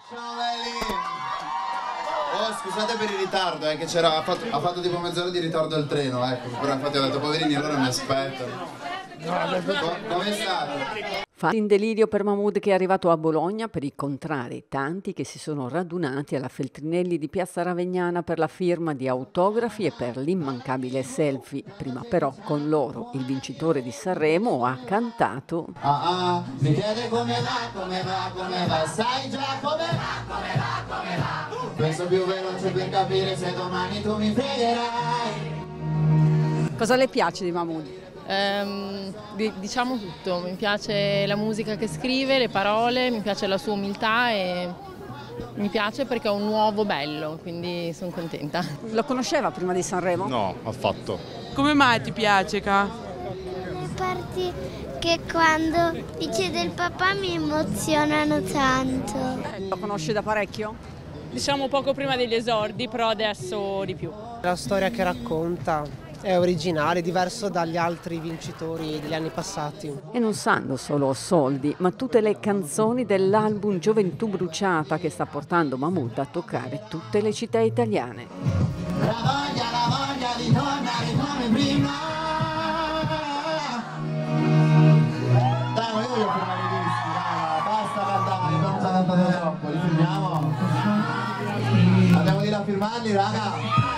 Ciao belli! Oh, scusate per il ritardo, che ha fatto tipo mezz'ora di ritardo il treno, ecco. Però infatti ho detto, poverini, allora mi aspettano. Come state? Fa in delirio per Mahmood, che è arrivato a Bologna per incontrare tanti che si sono radunati alla Feltrinelli di Piazza Ravegnana per la firma di autografi e per l'immancabile selfie. Prima però con loro il vincitore di Sanremo ha cantato Mi chiede come va, sai già come va. Penso più veloce per capire se domani tu mi fregherai. Cosa le piace di Mahmood? Diciamo tutto, mi piace la musica che scrive, le parole, mi piace la sua umiltà e mi piace perché è un nuovo bello, quindi sono contenta. Lo conosceva prima di Sanremo? No, affatto. Come mai ti piace, Ca? Le parti che quando dice del papà mi emozionano tanto. Lo conosce da parecchio? Diciamo poco prima degli esordi, però adesso di più. La storia che racconta è originale, diverso dagli altri vincitori degli anni passati. E non sanno solo soldi, ma tutte le canzoni dell'album Gioventù Bruciata, che sta portando Mahmood a toccare tutte le città italiane. La voglia di tornare come prima. Dai, ma io voglio firmare i dischi, raga, basta cantare, abbiamo già cantato troppo, li firmiamo? Andiamo di là a firmarli, raga.